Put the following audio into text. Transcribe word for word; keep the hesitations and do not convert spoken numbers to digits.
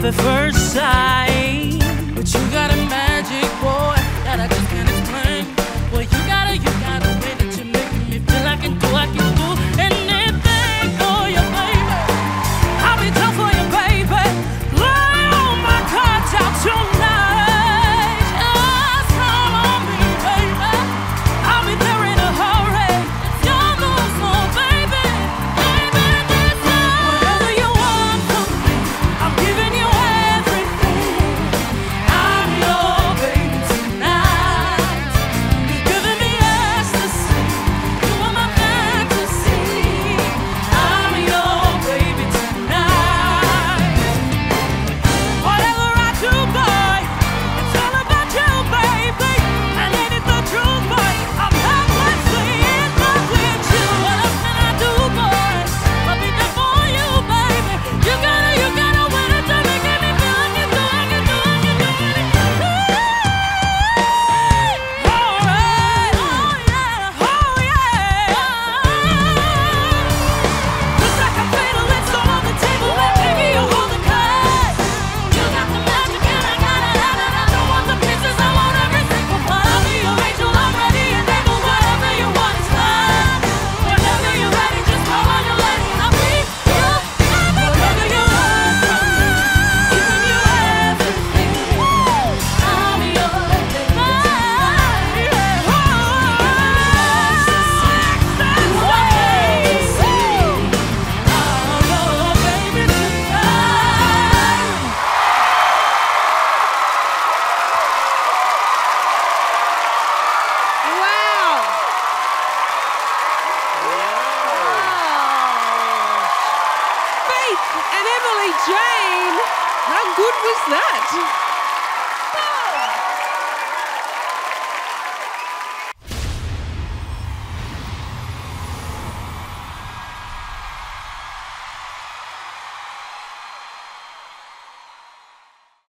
at first sight. But you got a magic, boy, that I just can't explain. Well, you got a, you got a way that you're making me feel I can do, I can do anything for you, baby. I'll be down for you, baby. Lay all my cards out tonight. Just call on me, baby. I'll be there in a hurry. It's your move, so baby. Baby, this time, whatever you want from me, I'm giving you everything. I'm your baby tonight. You're giving me ecstasy. You are my fantasy. I'm your baby tonight. Whatever I do, boy, it's all about you, baby. And ain't it the truth, boy? I'm helplessly in love with you. What else can I do, boy? I'll be there for you, baby. You gotta, you gotta win it to make me feel like you're doing it, doing it, doing it. All right, oh yeah, oh yeah. Looks like I'm fatal, it's all on the table, and baby you're holding tight. You got the magic and I gotta have it. I don't want the pieces, I want every single part. I'll be your angel, I'm ready and able. Whatever you want is fine. Whenever you're ready, just call on your lady. I'll be your baby. Whatever you want from me, giving you everything. I'm your baby tonight. Oh, that's the way. I'm your baby tonight. Wow. Faith and Emily Jane. How good was that?